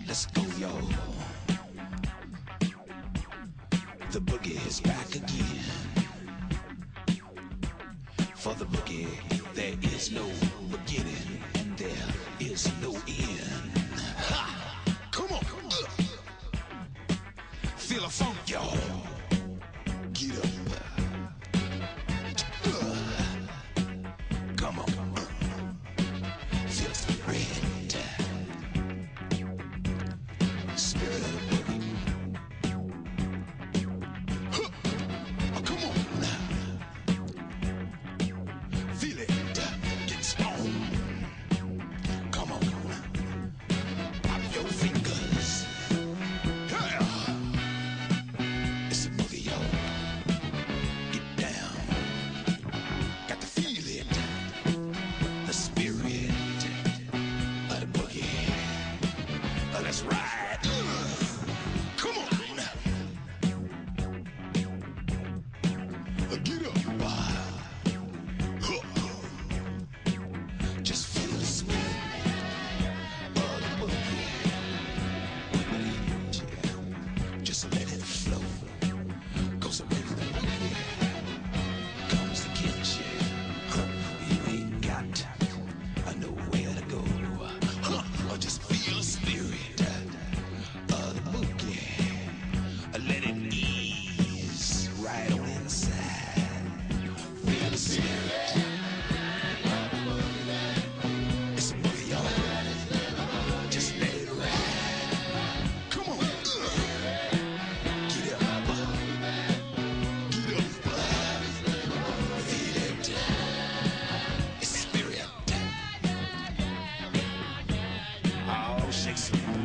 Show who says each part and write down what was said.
Speaker 1: Let's go, yo. The boogie is back again. For the boogie, there is no beginning and there is no end. Ha! Come on. Feel a funk, y'all. Get up. Come on. Feel the red. Spirit of the boogie. Come on now. Feel it. Get strong. Come on. Pop your fingers. Yeah. It's a boogie, y'all. Get down. Got to feel it. The spirit of the boogie. Let's ride. Come on. Get up. Just feel the spirit of the boogie. Just let it flow. Goes away with the boogie. Comes to get you. You ain't got nowhere to go. Or just feel the spirit of the boogie. Let it ease right on inside. Feel the spirit. It's a boogie, y'all. Just let it ride. Come on. Get up. Get up. Feel it. It's spirit. Oh, shake some